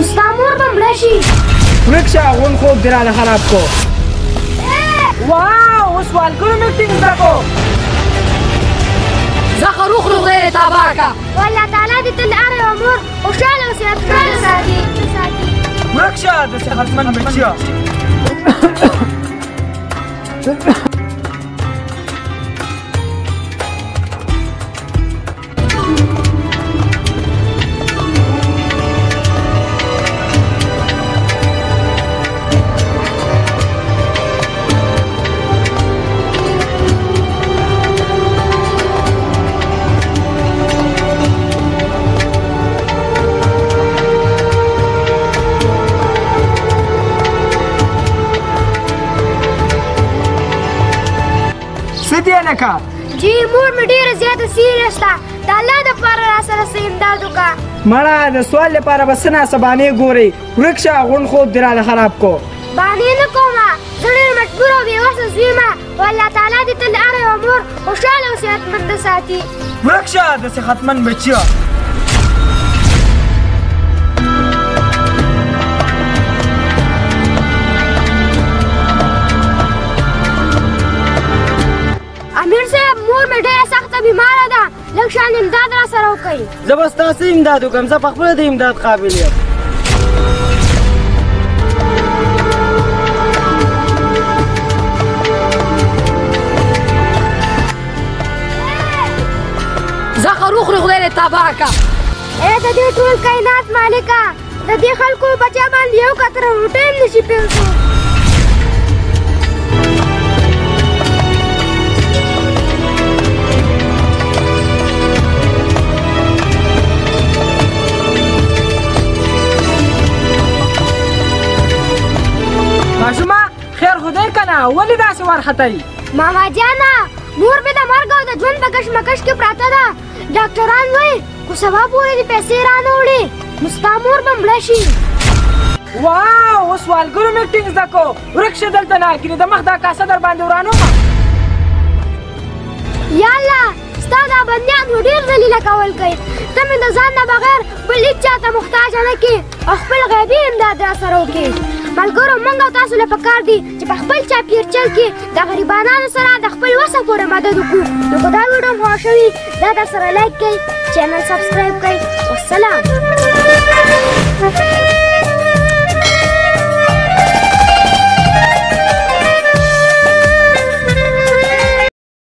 مستعمر به مړه شي. ورک شه غون خوب دې راله خراب کو. واو اوس والګرو میټینګ زده کو. څخه روغ خدای دې تباه کا. والله تعالی دې تل اره او مور خوشحاله او صحتمند ساتي. ورک شه د صحتمند بچیو. لکه جی مور مې ډېره زیاته سیریس ده. د الله دپاره راسره څه امداد وکړه. مړه د سوال لپاره به څه ناسبانې ګورئ. ورک شه غون خوب دې راله خراب کو. بانې نه کومه، زه ډېر مجبوره او بېوسه زوی یم. والله تعالی دې تل هره یوه مور خوشحاله او صحتمنده ساتي. ورک شه د صحتمند بچیو. امیر صاحب مور مې ډېره سخته بیماره ده. لږ شان امداد را سره وکړئ. زه به ستاسې امداد وکړم. زه پخپله د امداد قابل یم. څخه روغ خدای دې تباه کا. ای د دې ټول کائنات مالکه، د دې خلکو بچا باندې یو قطره روټۍ هم نشي پیرزو. ماشومه خیر خدای کنه ولې داسې وارخطئ؟ ماما جانه مور مې د مرګ او د ژوند په کشمکش کې پراته ده. ډاکټران وایي خو سبا پورې دې پیسې رانه وړې مستا مور به مړه شي. واو اوس والګرو میټینګ زده کو. ورک شه دلته نه کینې د مخ دا کاسه در باندې ورانومه. یا الله ستا دا بندیان خو ډېر ذلیله کول کوي. ته مې د ځان نه بغیر بل هېڅ چا ته محتاجه نه کړې او خپل غیبي امداد را سره وکړې. ملګرو موږ او تاسو له پکار دي چې په خپل چاپېرچل کې د غریبانانو سره د خپل وسه پورې مدد وکړو. نو که دا ویډیو مو خوښه وي دا در سره لایک کړئ، چینل سبسکرایب کړئ. والسلام.